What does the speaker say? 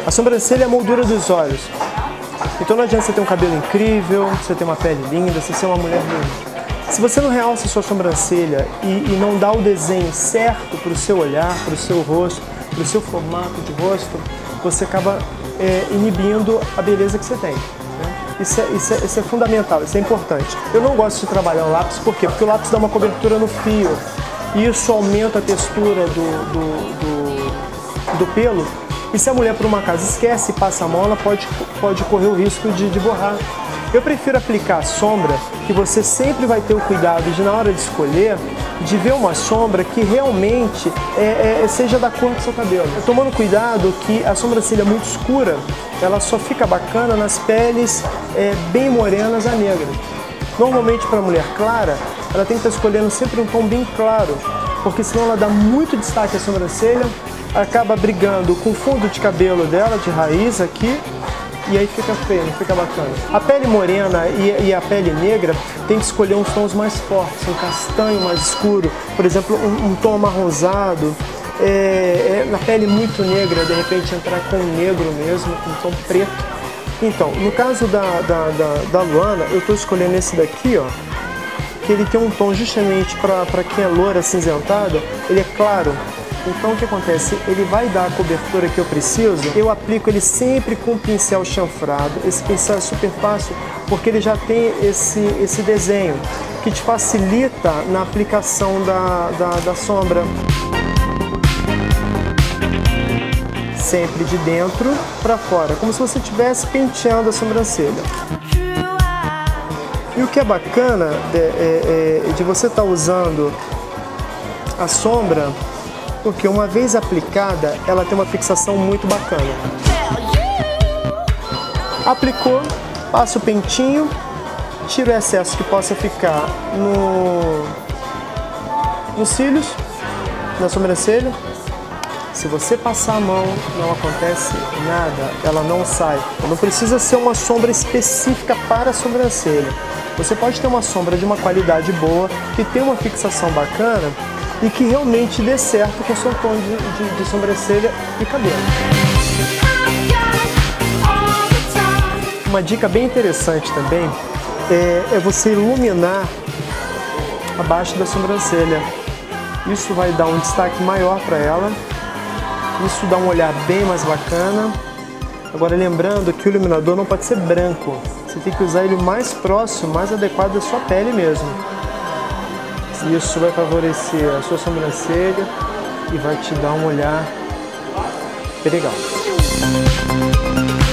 A sobrancelha é a moldura dos olhos. Então não adianta você ter um cabelo incrível, você ter uma pele linda, você ser uma mulher linda. Se você não realça a sua sobrancelha e não dá o desenho certo para o seu olhar, para o seu rosto, para o seu formato de rosto, você acaba inibindo a beleza que você tem. Né? Isso é fundamental, isso é importante. Eu não gosto de trabalhar o lápis, por quê? Porque o lápis dá uma cobertura no fio e isso aumenta a textura do pelo. E se a mulher por um acaso esquece e passa a mão, ela pode correr o risco de borrar. Eu prefiro aplicar a sombra, que você sempre vai ter o cuidado de, na hora de escolher, de ver uma sombra que realmente seja da cor do seu cabelo. Tomando cuidado que a sobrancelha muito escura, ela só fica bacana nas peles bem morenas a negra. Normalmente para a mulher clara, ela tem que estar escolhendo sempre um tom bem claro, porque senão ela dá muito destaque à sobrancelha, acaba brigando com o fundo de cabelo dela, de raiz aqui, e aí fica feio, não fica bacana. A pele morena e a pele negra tem que escolher uns tons mais fortes, um castanho mais escuro, por exemplo, um tom amarronzado. Na pele muito negra, de repente entrar com negro mesmo, com um tom preto. Então, no caso da Luana, eu estou escolhendo esse daqui, ó, que ele tem um tom justamente para quem é loura, acinzentada, ele é claro. Então o que acontece? Ele vai dar a cobertura que eu preciso, eu aplico ele sempre com um pincel chanfrado. Esse pincel é super fácil porque ele já tem esse desenho que te facilita na aplicação da sombra. Sempre de dentro para fora, como se você estivesse penteando a sobrancelha. E o que é bacana de você estar usando a sombra, porque uma vez aplicada, ela tem uma fixação muito bacana. Aplicou, passa o pentinho, tira o excesso que possa ficar nos cílios, na sobrancelha. Se você passar a mão, não acontece nada, ela não sai. Não precisa ser uma sombra específica para a sobrancelha. Você pode ter uma sombra de uma qualidade boa, que tem uma fixação bacana, e que realmente dê certo com o seu tom de sobrancelha e cabelo. Uma dica bem interessante também é você iluminar abaixo da sobrancelha. Isso vai dar um destaque maior para ela, isso dá um olhar bem mais bacana. Agora lembrando que o iluminador não pode ser branco, você tem que usar ele mais próximo, mais adequado da sua pele mesmo. Isso vai favorecer a sua sobrancelha e vai te dar um olhar bem legal.